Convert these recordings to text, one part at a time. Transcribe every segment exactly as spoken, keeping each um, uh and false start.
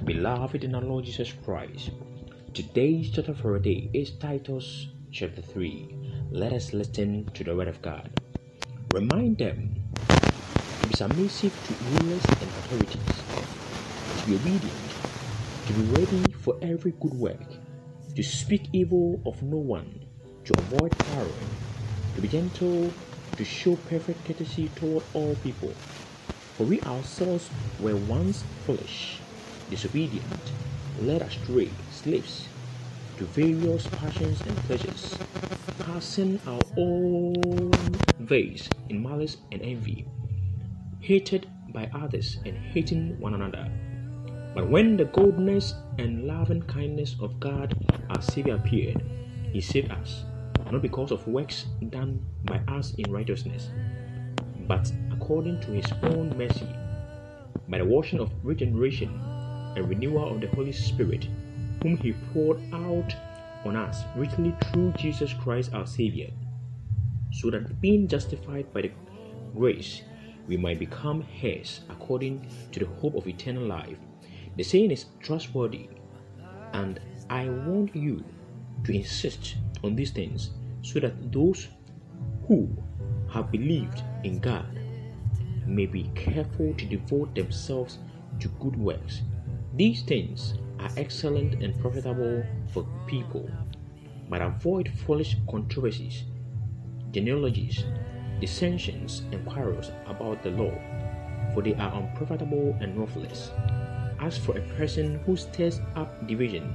Beloved in our Lord Jesus Christ, today's chapter for a day is Titus chapter three. Let us listen to the word of God. Remind them to be submissive to rulers and authorities, to be obedient, to be ready for every good work, to speak evil of no one, to avoid quarreling, to be gentle, to show perfect courtesy toward all people. For we ourselves were once foolish, disobedient, led astray, slaves to various passions and pleasures, passing our own days in malice and envy, hated by others and hating one another. But when the goodness and loving kindness of God our Savior appeared, He saved us, not because of works done by us in righteousness, but according to His own mercy, by the washing of regeneration and renewal of the Holy Spirit, whom He poured out on us richly through Jesus Christ our Savior, so that being justified by the grace, we might become heirs according to the hope of eternal life. The saying is trustworthy, and I want you to insist on these things, so that those who have believed in God may be careful to devote themselves to good works. These things are excellent and profitable for people, but avoid foolish controversies, genealogies, dissensions, and quarrels about the law, for they are unprofitable and worthless. As for a person who stirs up division,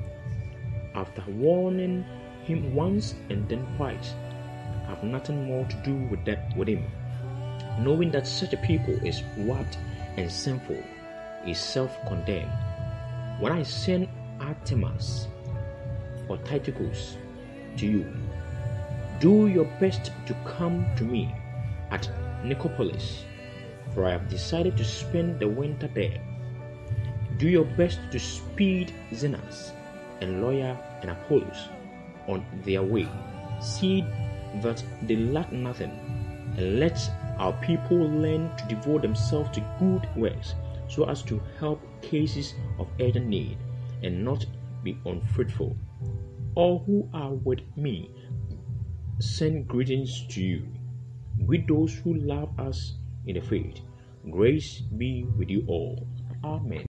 after warning him once and then twice, have nothing more to do with that with him, knowing that such a people is warped and sinful, is self-condemned. When I send Artemas or Tychicus to you, do your best to come to me at Nicopolis, for I have decided to spend the winter there. Do your best to speed Zenas and Loya and Apollos on their way. See that they lack nothing, and let our people learn to devote themselves to good works, so as to help cases of urgent need and not be unfruitful. All who are with me send greetings to you. Greet those who love us in the faith. Grace be with you all. Amen.